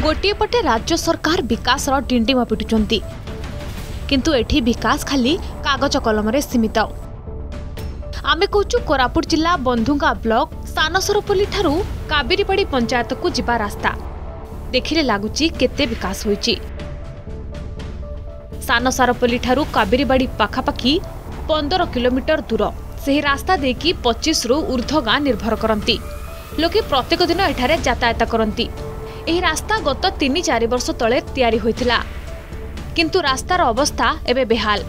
गोटे पटे राज्य सरकार विकास डिंडिम पिटुचंती किंतु एठी विकास खाली कागज कलम रे सीमित। आमे कहूँ कोरापुट जिला बंधुगा ब्लॉक सानसरपल्ली ठारू काबिरीबाड़ी पंचायत को जिबा रास्ता देखिले लागुची केते विकास होईची। सानसरपल्ली ठारू काबिरीबाड़ी पाखापाखी 15 किलोमीटर दूर से रास्ता देकी 25 रु ऊर्ध्व गाँ निर्भर करती। लोके प्रत्येक दिन एठारे यातायात करती। एही रास्ता गत 3-4 वर्ष तले तैयारी होइथिला किंतु रास्तार अवस्था एबे बेहाल।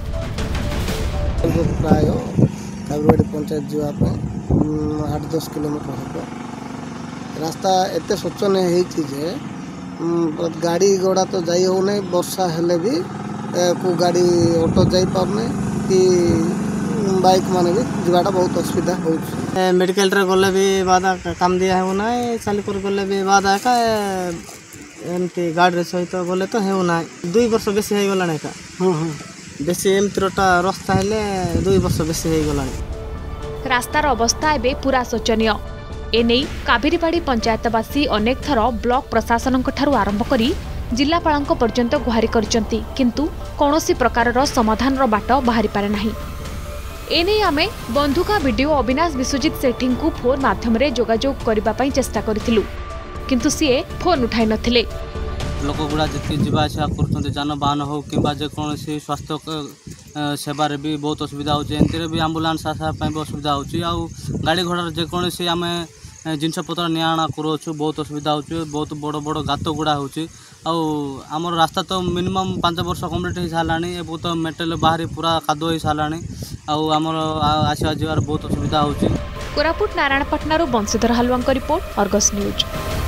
प्राय काबिरीबाड़ी पंचायत जावाई 8-10 किलोमीटर हम रास्ता एत शोचनीय होती जे गाड़ी घोड़ा तो जाई हो नहीं। वर्षा हेले भी को गाड़ी ऑटो जाई पारने कि बाइक माने भी जावाटा बहुत असुविधा हो। मेडिकल रे गले भी बाधा काम दिया हो ना चालू कर गले भी बाधा का एमती गाड़ी सहित गले तो हो ना 2 वर्ष बेसी हो गलाने का बेसी एमतीटा रास्ता हेले 2 वर्ष बेसी हो गलाने। रास्तार अवस्था एबे पूरा शोचनीय। एने काबिरीबाड़ी पंचायतवासी अनेक थर ब्लॉक प्रशासन ठारू आरंभ करी जिलापाल पर्यंत गुहारी करचंती किंतु कौनसी प्रकारर समाधान बाट बाहरी पारे नाही। एने आमे बंधुका वीडियो अविनाश विश्वजित सेठी को फोन माध्यम रे जोगाजोग करबा पई चेष्टा करथिलु किंतु सीए फोन उठाई नथिले। लोक गुड़ा जी जावा कर जानवाहन हो कि जेकोसी स्वास्थ्य सेवार भी बहुत असुविधा होती भी आम्बुलांस आसापी भी असुविधा हो गाड़ी घोड़ार जेकोसी आम जिनपतर निआणा करूँ बहुत असुविधा हो। बहुत बड़ बड़ गात गुड़ा होमर रास्ता तो मिनिमम 5 वर्ष कम्प्लीट हो सारा एवं तो मेटेल बाहरी पूरा कादो हो सारा आमर आसवा जीवार बहुत असुविधा हो। Koraput Narayanpatna Banshidhar Halua report Argus news.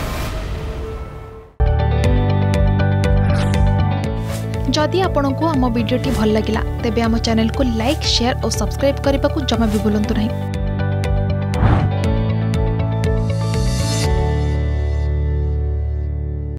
जदि आपंक आम भिडी भल लगा तेब आम चैनल को लाइक शेयर और सब्सक्राइब करने को जमा भी भूलु नहीं।